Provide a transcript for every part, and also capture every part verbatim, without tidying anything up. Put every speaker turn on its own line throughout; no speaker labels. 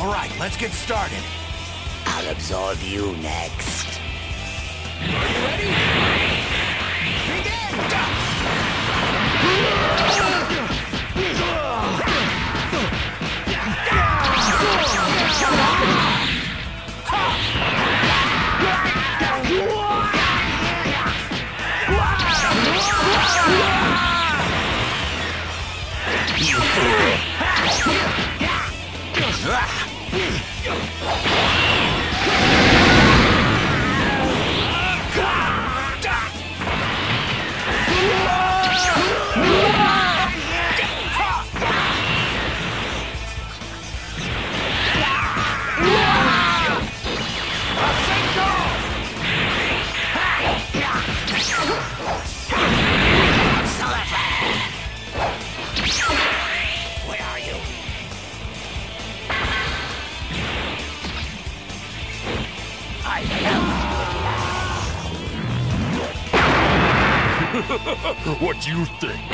All right, let's get started.
I'll absolve you next.
Are you ready? Begin!
You fool! Where are you? I am.
What do you think?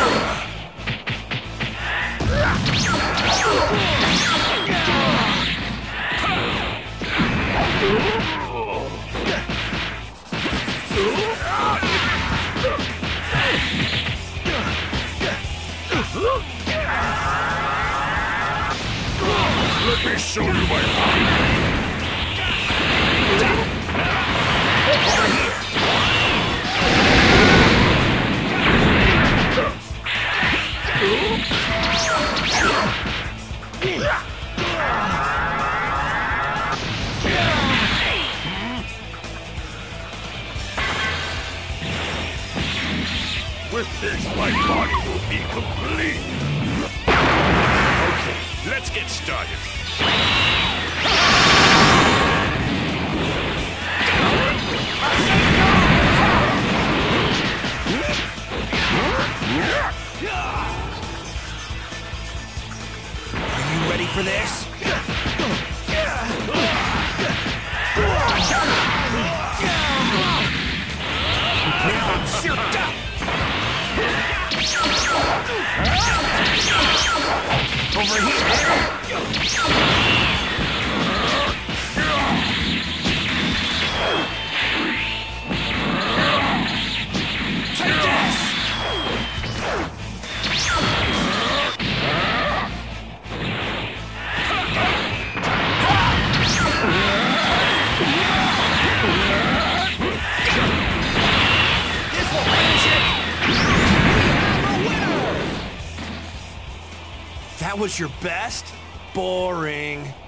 Let me show you my power. With this, my body will be complete. Okay, let's get started.
Are you ready for this? Now shoot! Over here! Take this! This will finish it! That was your best? Boring.